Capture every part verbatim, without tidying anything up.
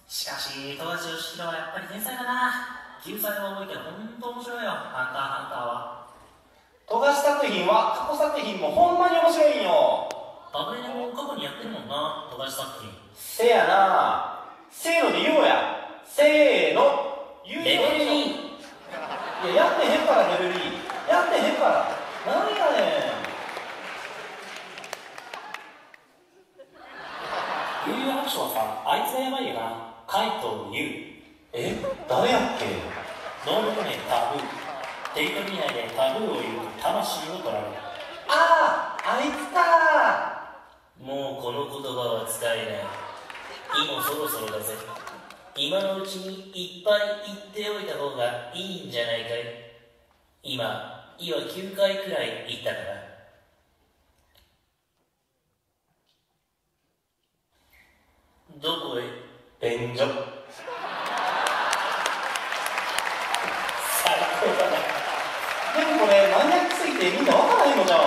しかし富樫義弘はやっぱり天才だな。救済は重いけどほんと面白いよ、ハンターハンターは。 富樫作品は過去作品もほんまに面白いんよ。 アブレネも過去にやってるもんな、富樫作品。 せやな。せーので言おうや。せーの。 レベルに。 いや、やってへんからレベルに。やってへんから。何やねん。 悠々白書はさ、あいつがやばいよな。海藤優。 え、誰やっけ。 能力名タブー。テリトリー内でタブーを言うと魂を取られる。 ああ、あいつか。 もうこの言葉は使えない。今そろそろだぜ。今のうちにいっぱい言っておいた方がいいんじゃないかい。今、いはきゅうかいくらい言ったから。どこへ。 便所。最高だな。でもこれマニアックすぎてみんな分からへんのじゃん。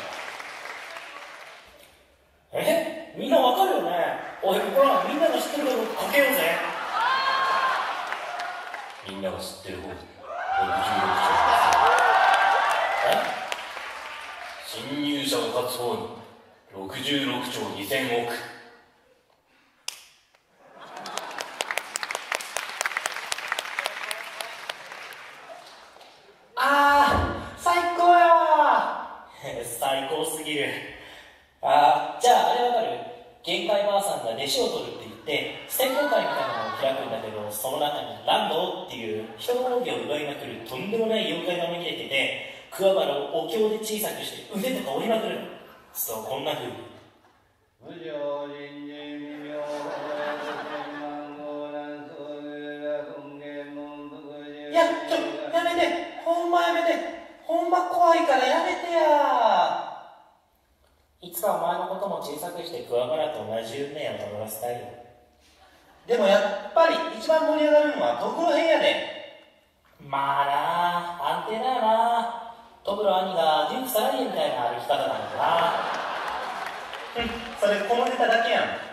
え、みんな分かるよね。おい、こら、みんなが知ってることかけようぜ。 みんなが知ってる方ろくじゅうろくちょう。え、侵入者を勝つ方にろくじゅうろくちょうにせんおく。あー、最高やわ。 最高すぎる。あー、じゃああれわかる？限界ばあさんが弟子を取るって言って選考会みたいなのを開くんだけど、その中にランドっていう人の奥義を奪いまくるとんでもない妖怪が紛れてて、桑原をお経で小さくして腕とか折りまくるの。そう、こんな風に。 いや、ちょ、やめて、ほんまやめて、ほんま怖いからやめてや。 いつかお前のことも小さくして桑原と同じ運命をたどらせたいよ。 でもやっぱり一番盛り上がるのはドクロ編やで。 まあなあ、安定だよな。トグロ兄がデュークサラリーみたいな歩き方なんだな。 それこのネタだけやん。